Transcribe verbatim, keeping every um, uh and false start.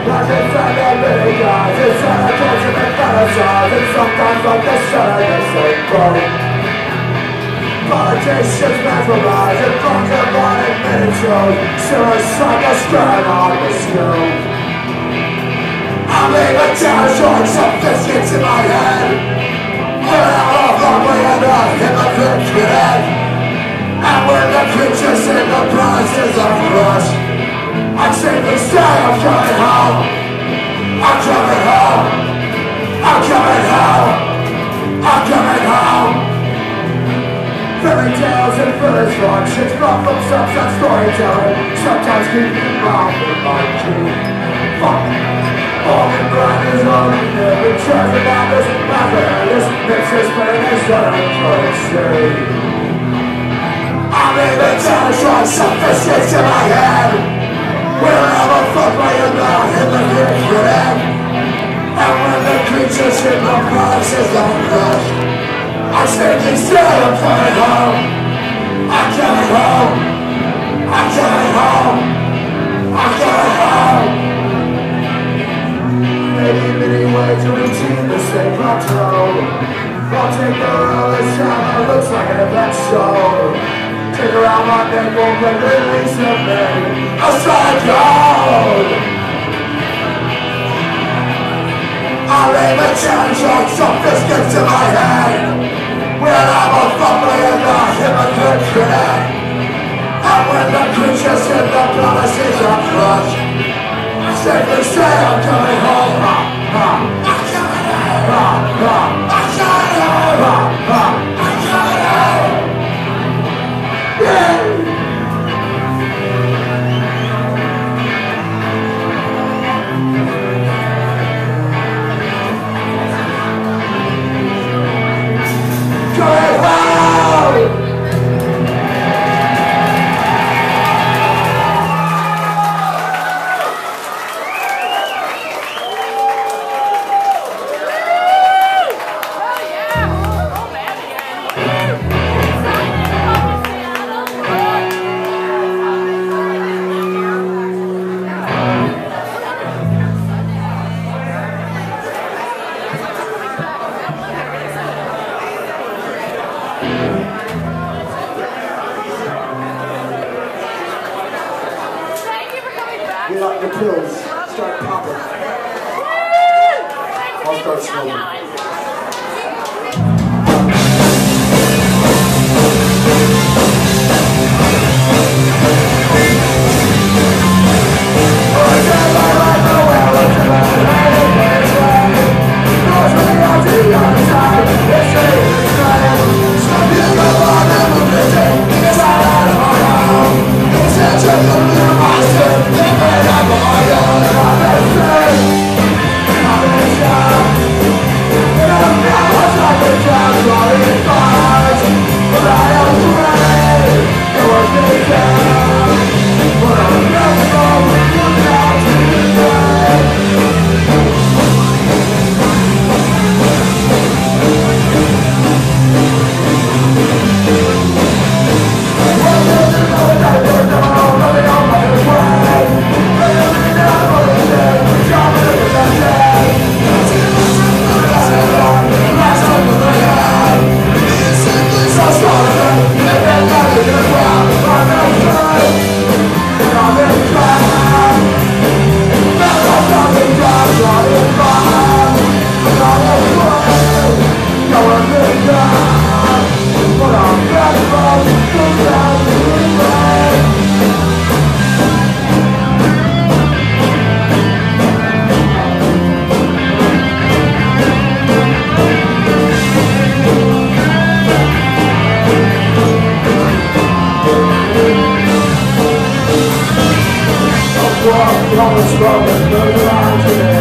Like they find that many guys, it's on a culture they fantasize, and sometimes like the center they say boom. Politicians mesmerize and fuck their body minute shows, serious like a strand on the scoop. I'm leaving town showing some biscuits in my head. We're out of luck, we end up hypocrites kid. And when the creatures in the promises are crushed, I simply say I'm coming home. I'm coming home. I'm coming home. I'm coming home. Fairy tales and foolish functions brought from some such storytelling, sometimes keeping me wrong with my key. Fuck. All the grind is on the never tries about this matters. It's just pain is that I'm trying to say. I'm leaving town trying some biscuits in my head. We'll never fuck my mouth in the hypocrite. And when the creatures in the promises don't crush, I'm thinking still I'm coming home. I'm coming home. I'm coming home. I'm coming home. Maybe many ways to routine the same plateau. I'll take the road this time that looks like an event show. Take around my neck, won't let release of me. A solid gold. I leave a challenge on some biscuits in my head. When I'm a fucker and not hypocrite critic. And when the creatures in the promises are crushed, I safely say I'm coming home. Ha, ha. I'm coming home. Ha, ha. I'm coming home. Ha, ha. I'm coming home. Yeah. Get out the pills, start popping. I'll start smoking. Always wrong, no line today.